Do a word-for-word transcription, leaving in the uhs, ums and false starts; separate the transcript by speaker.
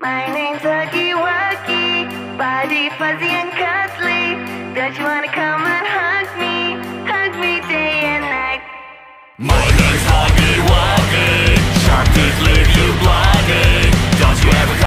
Speaker 1: My name's Huggy Wuggy, body fuzzy and cuddly. Don't you wanna come on home?